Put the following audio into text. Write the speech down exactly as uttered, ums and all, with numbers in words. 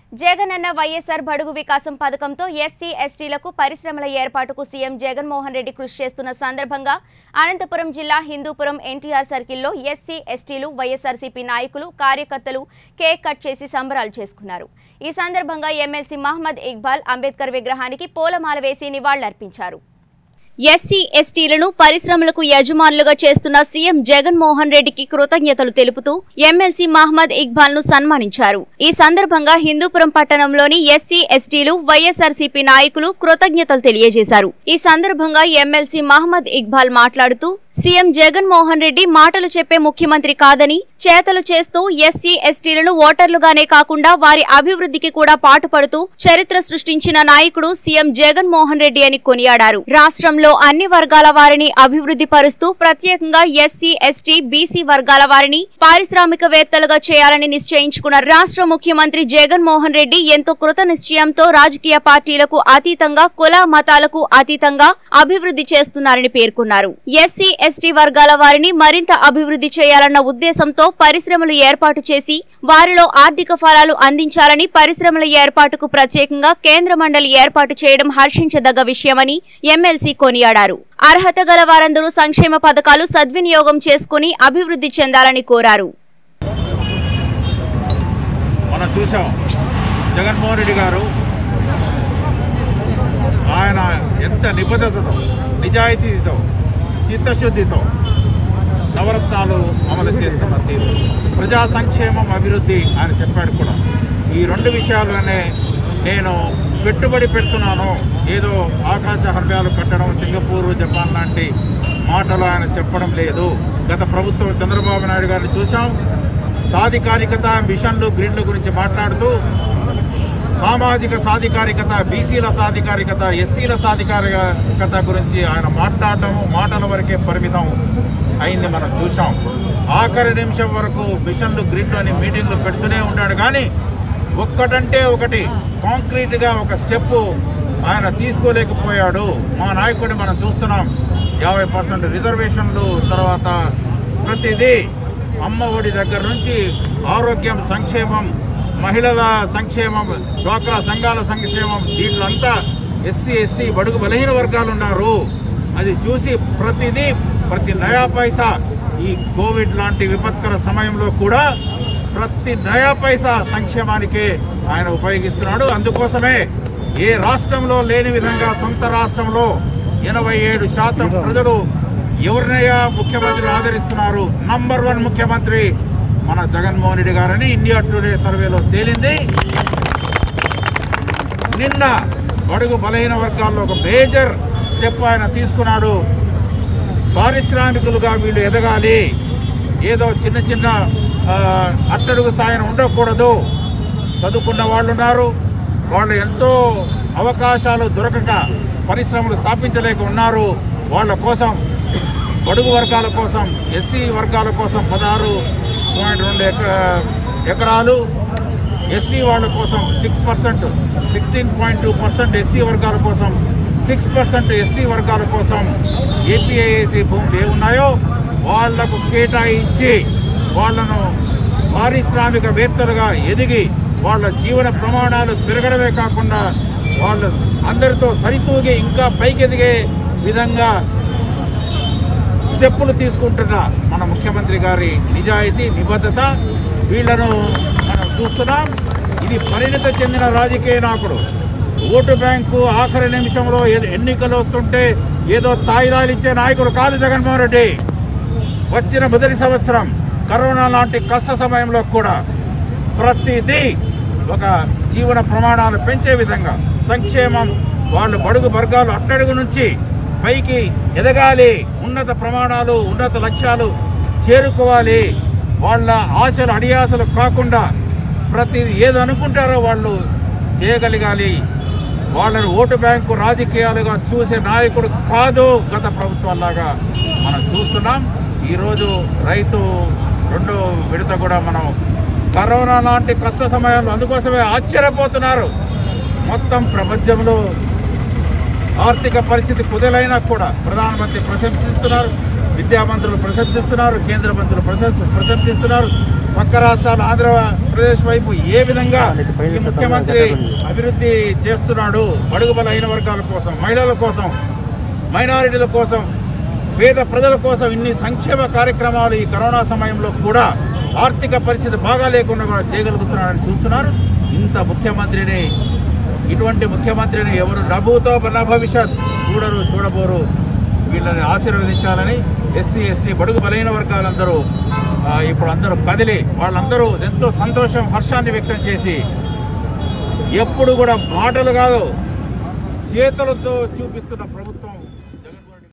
జగనన్న వైఎస్ఆర్ బడుగు వికాసం పథకంతో ఎస్సీ ఎస్టీలకు పరిశ్రమల ఏర్పాటుకు సీఎం జగన్మోహన్ రెడ్డి కృషి చేస్తున్న సందర్భంగా అనంతపురం జిల్లా హిందూపురం ఎన్టీఆర్ సర్కిల్లో ఎస్సీ ఎస్టీలు వైఎస్ఆర్సీపీ నాయకులు కార్యకర్తలు కేక్ కట్ చేసి సంబరాలు చేసుకున్నారు। ఈ సందర్భంగా ఎమ్మెల్సీ మహమ్మద్ ఇక్బాల్ అంబేద్కర్ విగ్రహానికి పూలమాల వేసి నివాళులర్పించారు। ఎస్సీ ఎస్టీలను పరిశ్రమలకు యజమానులుగా చేస్తున్న సీఎం జగన్మోహన్ రెడ్డికి కృతజ్ఞతలు తెలుపుతూ ఎమ్మెల్సీ మహమ్మద్ ఇక్బాల్ ను సన్మానించారు। ఈ సందర్భంగా హిందూపురం పట్టణంలోని ఎస్సీ ఎస్టీలు వైఎస్ఆర్సీపీ నాయకులు కృతజ్ఞతలు తెలియజేశారు। ఈ సందర్భంగా ఎమ్మెల్సీ మహమ్మద్ ఇక్బాల్ మాట్లాడుతూ సీఎం జగన్మోహన్ రెడ్డి మాటలు చెప్పే ముఖ్యమంత్రి కాదని చేతలు చేస్తూ ఎస్సీ ఎస్టీలను ఓటర్లుగానే కాకుండా వారి అభివృద్ధికి కూడా పాటుపడుతూ చరిత్ర సృష్టించిన నాయకుడు సీఎం జగన్మోహన్ రెడ్డి అని కొనియాడారు। రాష్ట్రంలో అన్ని వర్గాల వారిని అభివృద్ధి పరుస్తూ ప్రత్యేకంగా ఎస్సీ ఎస్టీ బీసీ వర్గాల వారిని పారిశ్రామికవేత్తలుగా చేయాలని నిశ్చయించుకున్న రాష్ట్ర ముఖ్యమంత్రి జగన్మోహన్ రెడ్డి ఎంతో కృత నిశ్చయంతో రాజకీయ పార్టీలకు అతీతంగా కుల మతాలకు అతీతంగా అభివృద్ధి చేస్తున్నారని పేర్కొన్నారు। ఎస్సీ ఎస్టీ వర్గాల వారిని మరింత అభివృద్ధి చేయాలన్న ఉద్దేశంతో పరిశ్రమలు ఏర్పాటు చేసి వారిలో ఆర్థిక ఫలాలు అందించాలని పరిశ్రమల ఏర్పాటుకు ప్రత్యేకంగా కేంద్ర మండలి ఏర్పాటు చేయడం హర్షించదగ్గ విషయమని ఎమ్మెల్సీ కొనియాడారు। అర్హత గల వారందరూ సంక్షేమ పథకాలు సద్వినియోగం చేసుకుని అభివృద్ధి చెందాలని కోరారు। మనం చూసాం జగన్మోహన్ రెడ్డి గారు ఆయన ఎంత నిబద్ధతతో నిజాయితీతో చిత్తశుద్ధితో నవరత్నాలు అమలు చేస్తున్న తీరు ప్రజా సంక్షేమం అభివృద్ధి ఆయన చెప్పాడు కూడా। ఈ రెండు విషయాలనే నేను పెట్టుబడి పెడుతున్నాను, ఏదో ఆకాశ హర్మ్యాలు కట్టడం సింగపూర్ జపాన్ లాంటి మాటలు ఆయన చెప్పడం లేదు। గత ప్రభుత్వం చంద్రబాబు నాయుడు గారిని చూసాం, సాధికారికత మిషన్లు గ్రిడ్ల గురించి మాట్లాడుతూ సామాజిక సాధికారికత బీసీల సాధికారికత ఎస్సీల సాధికారికత గురించి ఆయన మాట్లాడటం మాటల వరకే పరిమితం అయింది మనం చూసాం। ఆఖరి నిమిషం వరకు మిషన్లు గ్రిడ్ అని మీటింగ్లు పెడుతూనే ఉన్నాడు, కానీ ఒక్కటంటే ఒకటి కాంక్రీట్గా ఒక స్టెప్ ఆయన తీసుకోలేకపోయాడు। మా నాయకుడిని మనం చూస్తున్నాం, యాభై పర్సెంట్ రిజర్వేషన్లు, తర్వాత ప్రతిదీ అమ్మ ఒడి దగ్గర నుంచి ఆరోగ్యం సంక్షేమం మహిళల సంక్షేమం డ్వాక్రా సంఘాల సంక్షేమం దీంట్లో అంతా ఎస్సీ ఎస్టీ బడుగు బలహీన వర్గాలు ఉన్నారు। అది చూసి ప్రతిదీ ప్రతి నయా పైసా ఈ కోవిడ్ లాంటి విపత్కర సమయంలో కూడా ప్రతి నయా పైసా సంక్షేమానికే ఆయన ఉపయోగిస్తున్నాడు। అందుకోసమే ఏ రాష్ట్రంలో లేని విధంగా సొంత రాష్ట్రంలో ఎనభై ఏడు శాతం ప్రజలు ఎవరినయ్యా ముఖ్యమంత్రిని ఆదరిస్తున్నారు, నంబర్ వన్ ముఖ్యమంత్రి మన జగన్మోహన్ రెడ్డి గారని ఇండియా టుడే సర్వేలో తేలింది। నిన్న బడుగు బలహీన వర్గాల్లో ఒక మేజర్ స్టెప్ ఆయన తీసుకున్నాడు। పారిశ్రామికులుగా వీళ్ళు ఎదగాలి, ఏదో చిన్న చిన్న అట్టడుగు స్థాయిని ఉండకూడదు। చదువుకున్న వాళ్ళు ఉన్నారు, వాళ్ళు ఎంతో అవకాశాలు దొరకక పరిశ్రమలు స్థాపించలేక ఉన్నారు। వాళ్ళ కోసం బడుగు వర్గాల కోసం ఎస్సీ వర్గాల కోసం పదహారు పాయింట్ రెండు ఎకరాలు ఎస్టీ వాళ్ళ కోసం six percent sixteen point two percent SC వర్గాల కోసం సిక్స్ పర్సెంట్ ఎస్టీ వర్గాల కోసం ఏపీఐఏసీ భూములు ఏమున్నాయో వాళ్లకు కేటాయించి వాళ్లను పారిశ్రామికవేత్తలుగా ఎదిగి వాళ్ళ జీవన ప్రమాణాలు పెరగడమే కాకుండా వాళ్ళు అందరితో సరితూగి ఇంకా పైకి ఎదిగే విధంగా స్టెప్పులు తీసుకుంటున్న మన ముఖ్యమంత్రి గారి నిజాయితీ నిబద్ధత వీళ్లను మనం చూస్తున్నాం। ఇది పరిణత చెందిన రాజకీయ నాయకుడు। ఓటు బ్యాంకు ఆఖరి నిమిషంలో ఎన్నికలు వస్తుంటే ఏదో తాయిదాలు ఇచ్చే నాయకుడు కాదు జగన్మోహన్ రెడ్డి। వచ్చిన మొదటి సంవత్సరం కరోనా లాంటి కష్ట సమయంలో కూడా ప్రతిదీ ఒక జీవన ప్రమాణాలు పెంచే విధంగా సంక్షేమం వాళ్ళు బడుగు వర్గాలు అట్టడుగు నుంచి పైకి ఎదగాలి, ఉన్నత ప్రమాణాలు ఉన్నత లక్ష్యాలు చేరుకోవాలి, వాళ్ళ ఆశలు అడియాసలు కాకుండా ప్రతి ఏది అనుకుంటారో వాళ్ళు చేయగలగాలి। వాళ్ళను ఓటు బ్యాంకు రాజకీయాలుగా చూసే నాయకుడు కాదు గత ప్రభుత్వాలాగా మనం చూస్తున్నాం। ఈరోజు రైతు రెండో విడత కూడా మనం కరోనా లాంటి కష్ట సమయంలో అందుకోసమే ఆశ్చర్యపోతున్నారు। మొత్తం ప్రపంచంలో ఆర్థిక పరిస్థితి కుదలైనా కూడా ప్రధానమంత్రి ప్రశంసిస్తున్నారు, విద్యామంత్రులు ప్రశంసిస్తున్నారు, కేంద్ర మంత్రులు ప్రశంసిస్తున్నారు, పక్క రాష్ట్రాలు ఆంధ్రప్రదేశ్ వైపు ఏ విధంగా ఈ ముఖ్యమంత్రి అభివృద్ధి చేస్తున్నాడు, బడుగు బలహీన వర్గాల కోసం, మహిళల కోసం, మైనారిటీల కోసం, పేద ప్రజల కోసం ఇన్ని సంక్షేమ కార్యక్రమాలు ఈ కరోనా సమయంలో కూడా ఆర్థిక పరిస్థితి బాగా లేకుండా కూడా చేయగలుగుతున్నాడని చూస్తున్నారు. ఇంత ముఖ్యమంత్రిని, ఇటువంటి ముఖ్యమంత్రిని ఎవరు డబ్బుతో మన భవిష్యత్ చూడరు, చూడబోరు. వీళ్ళని ఆశీర్వదించాలని ఎస్సీ ఎస్టీ బడుగు బలహీన వర్గాలందరూ ఇప్పుడు అందరూ కదిలి వాళ్ళందరూ ఎంతో సంతోషం, హర్షాన్ని వ్యక్తం చేసి ఎప్పుడు కూడా మాటలు కాదు చేతులతో చూపిస్తున్న ప్రభుత్వం